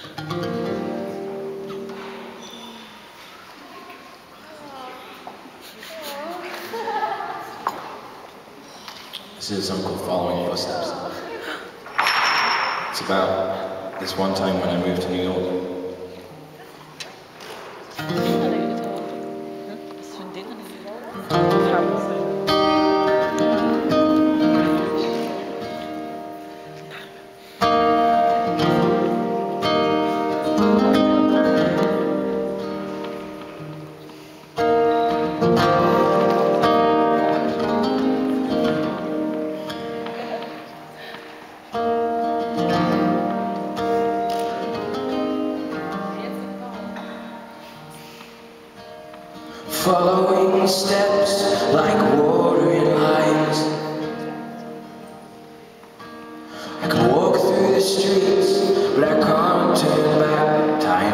This is a song called Following Footsteps. It's about this one time when I moved to New York. Following steps like water in lines. I can walk through the streets, but I can't turn back time.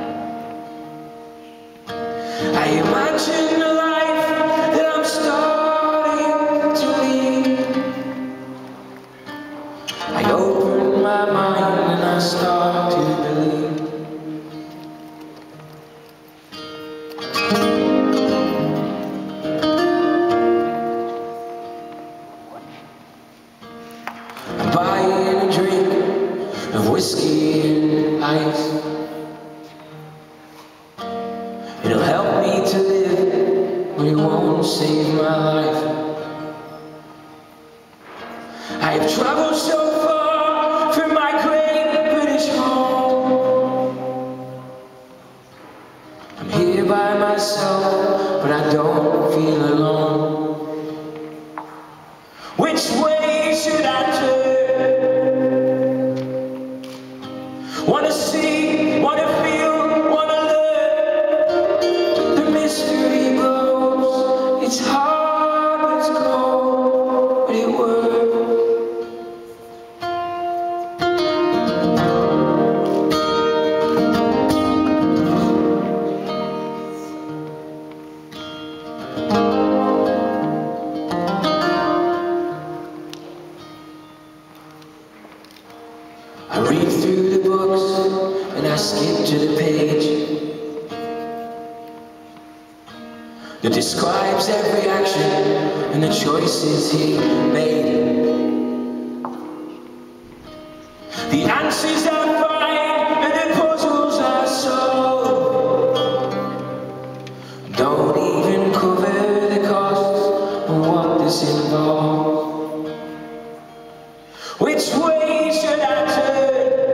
I imagine the life that I'm starting to lead. I open my mind and I start to believe. I'm buying a drink of whiskey and ice. It'll help me to live, but it won't save my life. I have traveled so far from my great British home. I'm here by myself, but I don't feel alone. Which way should I turn? Wanna see, wanna feel, wanna learn. The mystery blows. It's hard, but it's cold, but it works. I read through the books and I skip to the page that describes every action and the choices he made. The answers I find and the puzzles I solve don't even cover the costs of what this involves. Which way should I turn?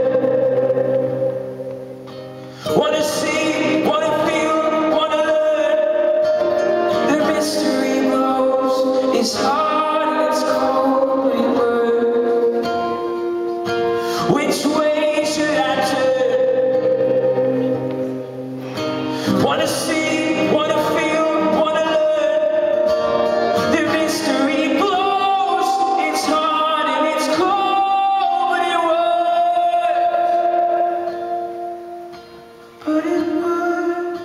Wanna see, wanna feel, wanna learn. The mystery blows. It's hard and it's cold, but it works. Which way should I turn? Wanna see, wanna feel, wanna learn. The mystery blows. It's hard and it's cold, but it works. But it works.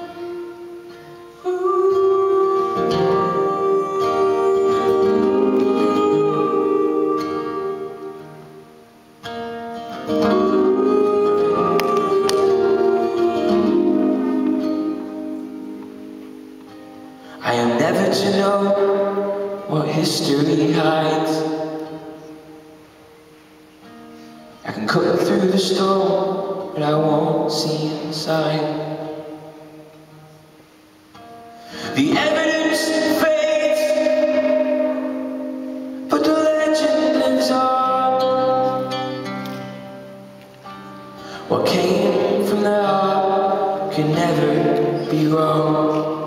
I am never to know what history hides. I can cut through the storm, but I won't see inside. The evidence fades, but the legend lives on. What came from the heart can never be wrong.